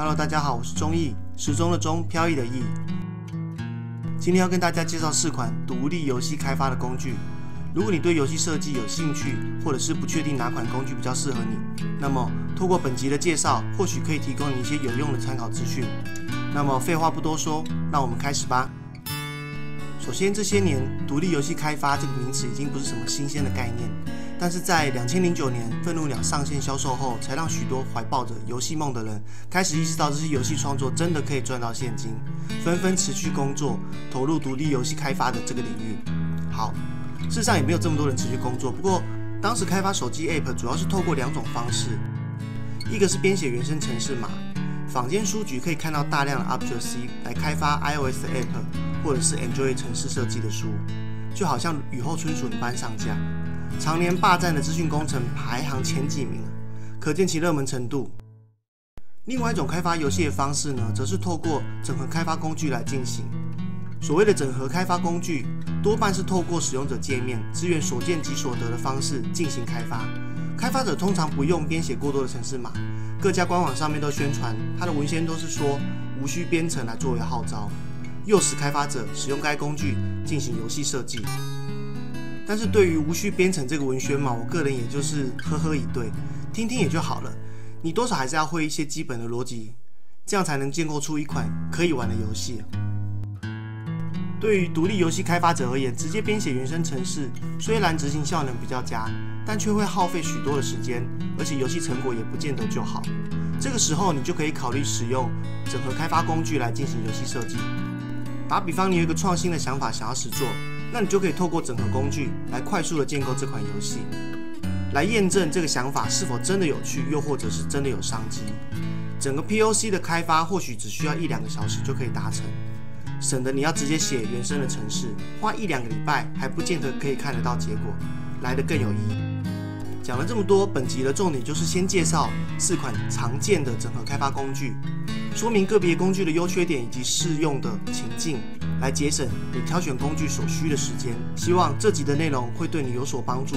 Hello， 大家好，我是钟毅，时钟的钟，飘逸的逸。今天要跟大家介绍4款独立游戏开发的工具。如果你对游戏设计有兴趣，或者是不确定哪款工具比较适合你，那么透过本集的介绍，或许可以提供你一些有用的参考资讯。那么废话不多说，让我们开始吧。首先，这些年独立游戏开发这个名词已经不是什么新鲜的概念，但是在2009年《愤怒鸟》上线销售后，才让许多怀抱着游戏梦的人开始意识到这些游戏创作真的可以赚到现金，纷纷辞去工作，投入独立游戏开发的这个领域。好，事实上也没有这么多人持续工作，不过当时开发手机 App 主要是透过2种方式，一个是编写原生程式码，坊间书局可以看到大量的 Objective-C 来开发 iOS 的 App 或者是 Android 程式设计的书，就好像雨后春笋般上架，常年霸占的资讯工程排行前几名，可见其热门程度。另外一种开发游戏的方式呢，则是透过整合开发工具来进行。所谓的整合开发工具，多半是透过使用者界面支援所见即所得的方式进行开发。开发者通常不用编写过多的程式码，各家官网上面都宣传，它的文献都是说无需编程来作为号召，诱使开发者使用该工具进行游戏设计。但是对于无需编程这个文宣嘛，我个人也就是呵呵以对，听听也就好了。你多少还是要会一些基本的逻辑，这样才能建构出一款可以玩的游戏。对于独立游戏开发者而言，直接编写原生程式虽然执行效能比较佳，但却会耗费许多的时间，而且游戏成果也不见得就好。这个时候你就可以考虑使用整合开发工具来进行游戏设计。打比方，你有一个创新的想法想要实作，那你就可以透过整合工具来快速的建构这款游戏，来验证这个想法是否真的有趣，又或者是真的有商机。整个 POC 的开发或许只需要1-2个小时就可以达成，省得你要直接写原生的程式，花1-2个礼拜还不见得可以看得到结果，来得更有意义。讲了这么多，本集的重点就是先介绍4款常见的整合开发工具，说明个别工具的优缺点以及适用的情境，来节省你挑选工具所需的时间。希望这集的内容会对你有所帮助。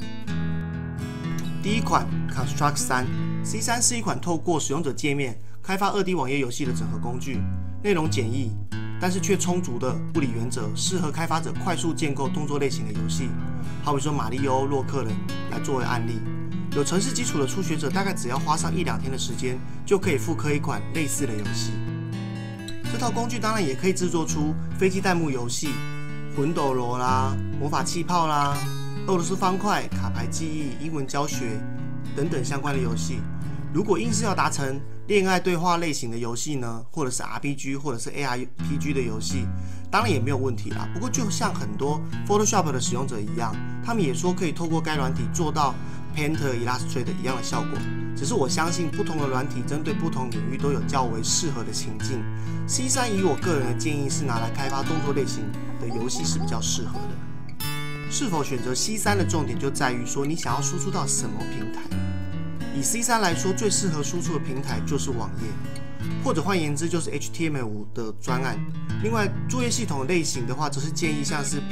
第一款 Construct 3 C3 是一款透过使用者界面开发2D 网页游戏的整合工具，内容简易，但是却充足的物理原则，适合开发者快速建构动作类型的游戏，好比说马里欧、洛克人来作为案例。有程式基础的初学者大概只要花上1-2天的时间，就可以复刻一款类似的游戏。这套工具当然也可以制作出飞机弹幕游戏、魂斗罗啦、魔法气泡啦、俄罗斯方块、卡牌记忆、英文教学等等相关的游戏。如果硬是要达成恋爱对话类型的游戏呢，或者是 RPG 或者是 ARPG 的游戏，当然也没有问题啦。不过就像很多 Photoshop 的使用者一样，他们也说可以透过该软体做到 Paint、Illustrator 一样的效果。只是我相信不同的软体针对不同领域都有较为适合的情境。C3 以我个人的建议是拿来开发动作类型的游戏是比较适合的。是否选择 C3 的重点就在于说你想要输出到什么平台。以 C3 来说，最适合输出的平台就是网页，或者换言之就是 HTML5 的专案。另外，作业系统类型的话，则是建议像是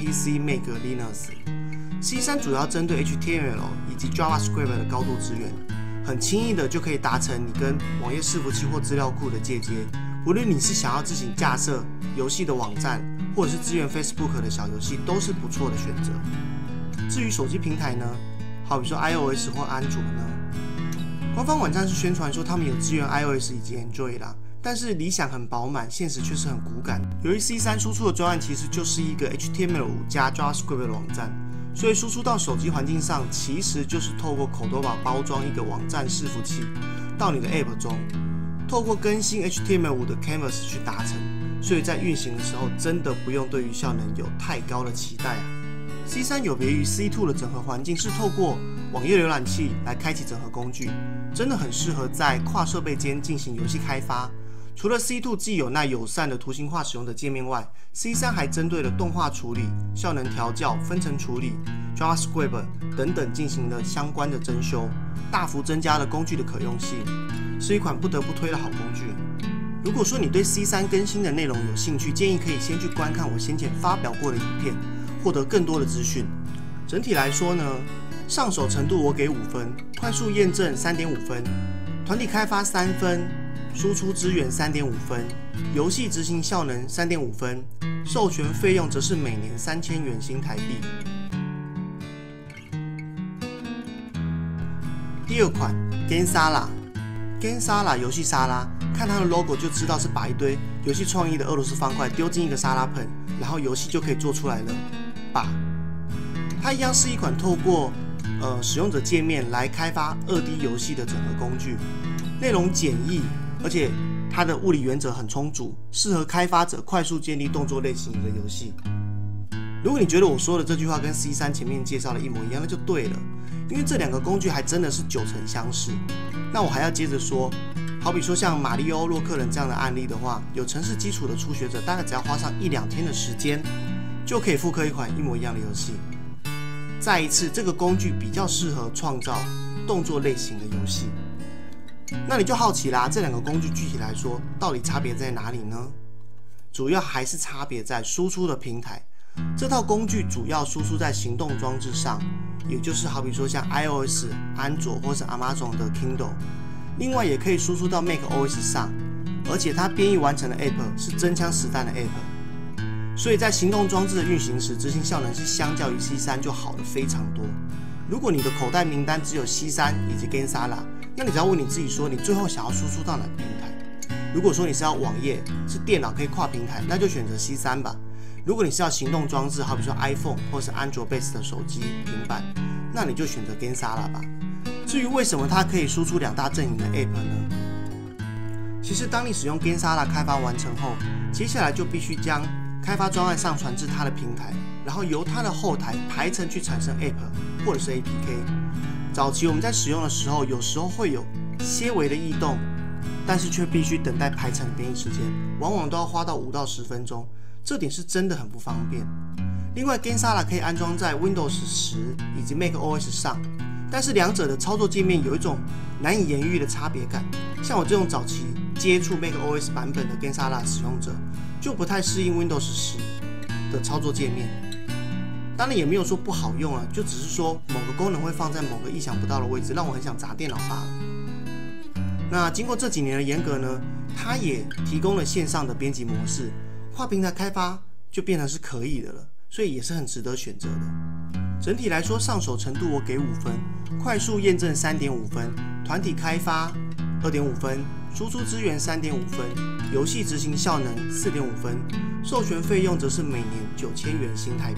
PC、Mac、Linux。C3 主要针对 HTML 以及 JavaScript 的高度支援，很轻易的就可以达成你跟网页伺服器或资料库的借接。无论你是想要自行架设游戏的网站，或者是支援 Facebook 的小游戏，都是不错的选择。至于手机平台呢，好比说 iOS 或安卓呢，官方网站是宣传说他们有支援 iOS 以及 Android 啦，但是理想很饱满，现实却是很骨感。由于 C3 输出的专案其实就是一个 HTML5 加 JavaScript 的网站，所以输出到手机环境上其实就是透过口头包装一个网站伺服器到你的 App 中，透过更新 HTML5 的 Canvas 去达成，所以在运行的时候真的不用对于效能有太高的期待啊。C3 有别于 C2 的整合环境，是透过网页浏览器来开启整合工具，真的很适合在跨设备间进行游戏开发。除了 C2 既有那友善的图形化使用的界面外， C3 还针对了动画处理、效能调校、分层处理、JavaScript 等等进行了相关的增修，大幅增加了工具的可用性，是一款不得不推的好工具。如果说你对 C3 更新的内容有兴趣，建议可以先去观看我先前发表过的影片，获得更多的资讯。整体来说呢，上手程度我给5分，快速验证3.5分，团体开发3分， 输出资源3.5分，游戏执行效能3.5分，授权费用则是每年3000元新台币。第二款 Gensala 游戏沙拉，看它的 logo 就知道是把一堆游戏创意的俄罗斯方块丢进一个沙拉盆，然后游戏就可以做出来了吧。它一样是一款透过使用者界面来开发2D 游戏的整合工具，内容简易，而且它的物理原则很充足，适合开发者快速建立动作类型的游戏。如果你觉得我说的这句话跟 C3 前面介绍的一模一样，那就对了，因为这两个工具还真的是90%相似。那我还要接着说，好比说像马里欧洛克人这样的案例的话，有程式基础的初学者大概只要花上1-2天的时间，就可以复刻一款一模一样的游戏。再一次，这个工具比较适合创造动作类型的游戏。那你就好奇啦，这两个工具具体来说，到底差别在哪里呢？主要还是差别在输出的平台。这套工具主要输出在行动装置上，也就是好比说像 iOS、安卓或是 Amazon 的 Kindle， 另外也可以输出到 macOS 上，而且它编译完成的 App 是真枪实弹的 App， 所以在行动装置的运行时，执行效能是相较于 C3 就好了非常多。如果你的口袋名单只有 C3 以及 Gensala， 那你只要问你自己说，你最后想要输出到哪个平台？如果说你是要网页，是电脑可以跨平台，那就选择 C3 吧。如果你是要行动装置，好比说 iPhone 或是安卓 base 的手机、平板，那你就选择 Gensala 吧。至于为什么它可以输出2大阵营的 App 呢？其实当你使用 Gensala 开发完成后，接下来就必须将开发专案上传至它的平台，然后由它的后台排程去产生 App 或者是 APK。早期我们在使用的时候，有时候会有些微的异动，但是却必须等待排程的编译时间，往往都要花到5到10分钟。这点是真的很不方便。另外 Gensala 可以安装在 Windows 10以及 macOS 上，但是两者的操作界面有一种难以言喻的差别感。像我这种早期接触 macOS 版本的 Gensala 使用者，就不太适应 Windows 10的操作界面。当然也没有说不好用啊，就只是说某个功能会放在某个意想不到的位置，让我很想砸电脑罢了。那经过这几年的严格呢，它也提供了线上的编辑模式，跨平台开发就变成是可以的了，所以也是很值得选择的。整体来说，上手程度我给5分，快速验证3.5分，团体开发2.5分，输出资源3.5分，游戏执行效能4.5分，授权费用则是每年9000元新台币。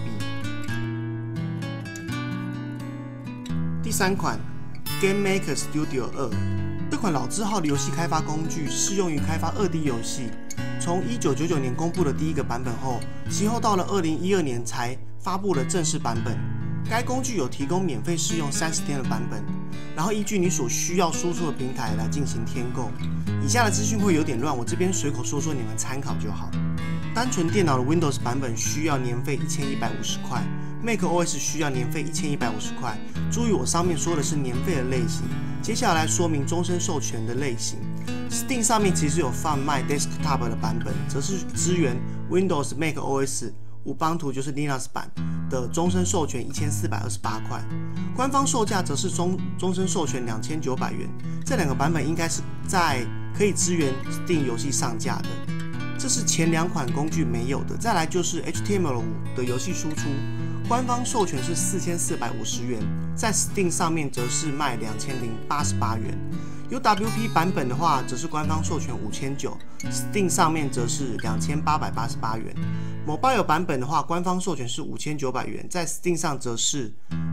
第3款 Game Maker Studio 2，这款老字号的游戏开发工具适用于开发2D 游戏。从1999年公布的第一个版本后，其后到了2012年才发布了正式版本。该工具有提供免费试用30天的版本，然后依据你所需要输出的平台来进行添购。以下的资讯会有点乱，我这边随口说说，你们参考就好。单纯电脑的 Windows 版本需要年费1150块。macOS 需要年费1150块，注意我上面说的是年费的类型，接下来说明终身授权的类型。Steam 上面其实有贩卖 Desktop 的版本，则是支援 Windows、macOS、Ubuntu 就是 Linux 版的终身授权1428块，官方售价则是终身授权2900元。这两个版本应该是在可以支援 Steam 游戏上架的，这是前2款工具没有的。再来就是 HTML5 的游戏输出。官方授权是4450元，在 Steam 上面则是卖2088元。有 WP 版本的话，则是官方授权5900，Steam 上面则是2888元。Mobile 版本的话，官方授权是5900元，在 Steam 上则是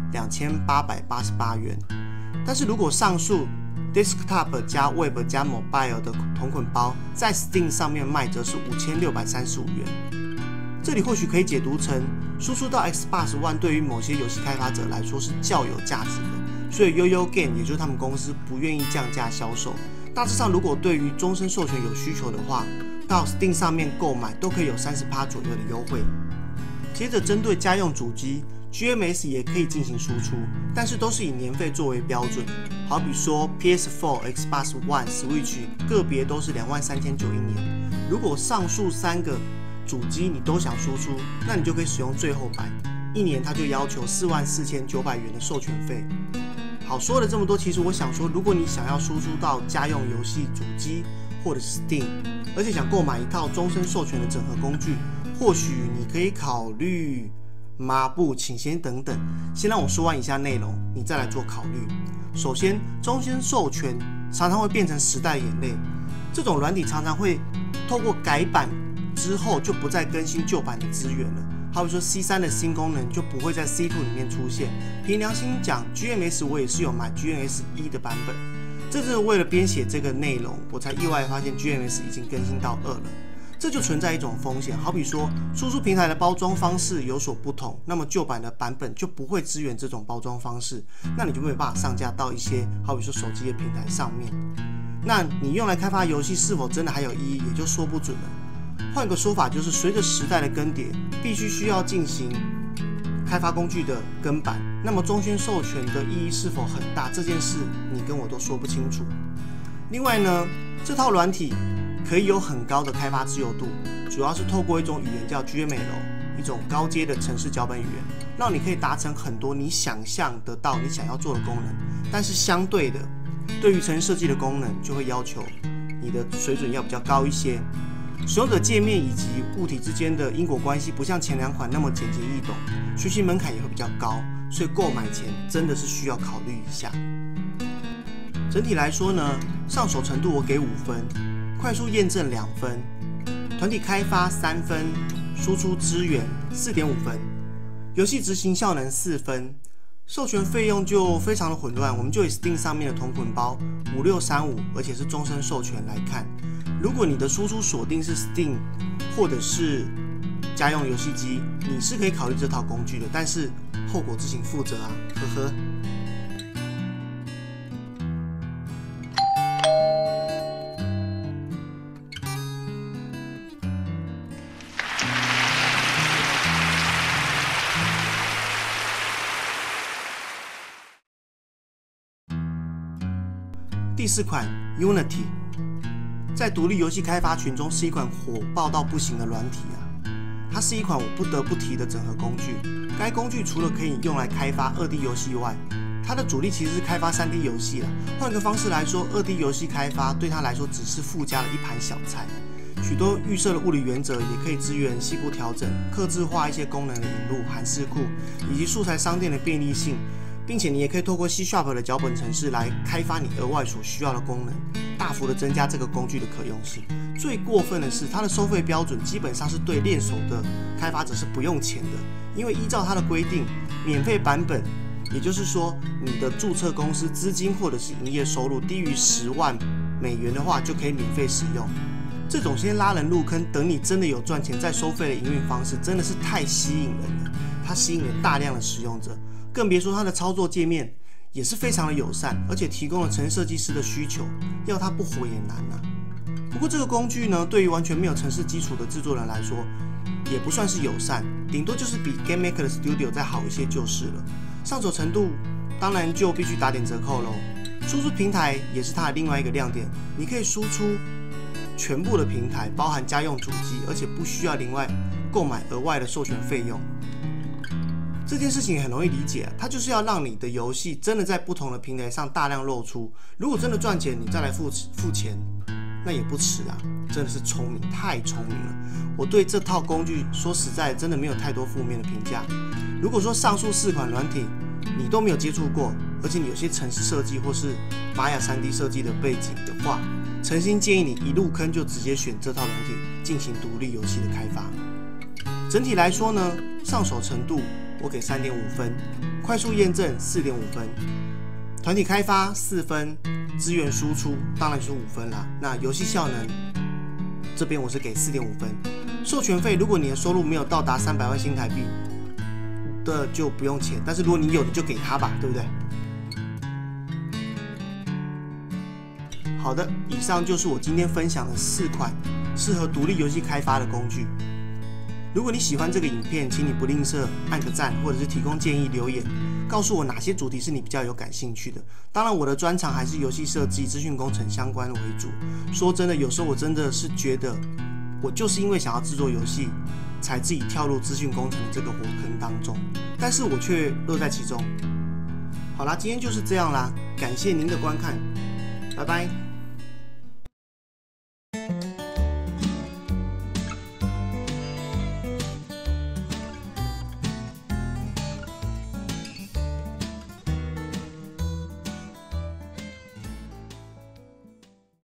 2888元。但是如果上述 Desktop 加 Web 加 Mobile 的同捆包，在 Steam 上面卖则是5635元。这里或许可以解读成，输出到 Xbox One 对于某些游戏开发者来说是较有价值的，所以 YoYo Game 也就是他们公司不愿意降价销售。大致上，如果对于终身授权有需求的话，到 Steam 上面购买都可以有30%左右的优惠。接着，针对家用主机 GMS 也可以进行输出，但是都是以年费作为标准。好比说 PS4、Xbox One、Switch 个别都是23900一年。如果上述3个主机你都想输出，那你就可以使用最后版，一年它就要求44900元的授权费。好，说了这么多，其实我想说，如果你想要输出到家用游戏主机或者是 Steam， 而且想购买一套终身授权的整合工具，或许你可以考虑吗？不，请先等等，先让我说完以下内容，你再来做考虑。首先，终身授权常常会变成时代眼泪，这种软体常常会透过改版之后就不再更新旧版的资源了。好比说 C3 的新功能就不会在 C2 里面出现。凭良心讲 ，GMS 我也是有买 GMS 1的版本，这是为了编写这个内容，我才意外发现 GMS 已经更新到2了。这就存在一种风险，好比说输出平台的包装方式有所不同，那么旧版的版本就不会支援这种包装方式，那你就没有办法上架到一些好比说手机的平台上面。那你用来开发游戏是否真的还有意义，也就说不准了。换个说法，就是随着时代的更迭，必须需要进行开发工具的更版，那么终身授权的意义是否很大，这件事你跟我都说不清楚。另外呢，这套软体可以有很高的开发自由度，主要是透过一种语言叫 GML， 一种高阶的程式脚本语言，让你可以达成很多你想象得到你想要做的功能。但是相对的，对于程式设计的功能就会要求你的水准要比较高一些，使用者界面以及物体之间的因果关系不像前2款那么简洁易懂，学习门槛也会比较高，所以购买前真的是需要考虑一下。整体来说呢，上手程度我给5分，快速验证2分，团体开发3分，输出资源4.5分，游戏执行效能4分。授权费用就非常的混乱，我们就以 Steam 上面的同捆包5635，而且是终身授权来看，如果你的输出锁定是 Steam 或者是家用游戏机，你是可以考虑这套工具的，但是后果自行负责啊，呵呵。第4款 Unity， 在独立游戏开发群中是一款火爆到不行的软体啊！它是一款我不得不提的整合工具。该工具除了可以用来开发2D 游戏外，它的主力其实是开发3D 游戏啦。换个方式来说，2D 游戏开发对它来说只是附加了一盘小菜。许多预设的物理原则也可以支援细部调整、客制化一些功能的引入、函式库以及素材商店的便利性。并且你也可以透过 C# 的脚本程式来开发你额外所需要的功能，大幅的增加这个工具的可用性。最过分的是，它的收费标准基本上是对练手的开发者是不用钱的，因为依照它的规定，免费版本，也就是说你的注册公司资金或者是营业收入低于$10万的话，就可以免费使用。这种先拉人入坑，等你真的有赚钱再收费的营运方式，真的是太吸引人了。它吸引了大量的使用者。更别说它的操作界面也是非常的友善，而且提供了程式设计师的需求，要它不火也难啊。不过这个工具呢，对于完全没有程式基础的制作人来说，也不算是友善，顶多就是比 GameMaker 的 Studio 再好一些就是了。上手程度当然就必须打点折扣咯。输出平台也是它的另外一个亮点，你可以输出全部的平台，包含家用主机，而且不需要另外购买额外的授权费用。这件事情也很容易理解，它就是要让你的游戏真的在不同的平台上大量露出。如果真的赚钱，你再来付钱，那也不迟啊！真的是聪明，太聪明了。我对这套工具说实在，真的没有太多负面的评价。如果说上述4款软体你都没有接触过，而且你有些程式设计或是玛雅 3D 设计的背景的话，诚心建议你一入坑就直接选这套软体进行独立游戏的开发。整体来说呢，上手程度我给3.5分，快速验证4.5分，团体开发4分，资源输出当然是5分啦。那游戏效能这边我是给4.5分。授权费，如果你的收入没有到达300万新台币的就不用钱，但是如果你有你就给他吧，对不对？好的，以上就是我今天分享的4款适合独立游戏开发的工具。如果你喜欢这个影片，请你不吝啬按个赞，或者是提供建议留言，告诉我哪些主题是你比较有感兴趣的。当然，我的专长还是游戏设计、资讯工程相关为主。说真的，有时候我真的是觉得，我就是因为想要制作游戏，才自己跳入资讯工程的这个火坑当中，但是我却乐在其中。好啦，今天就是这样啦，感谢您的观看，拜拜。